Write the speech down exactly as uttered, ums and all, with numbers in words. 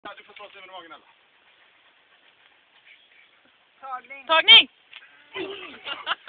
Ja, du får ta sig med magen alla. Tagning. Tagning!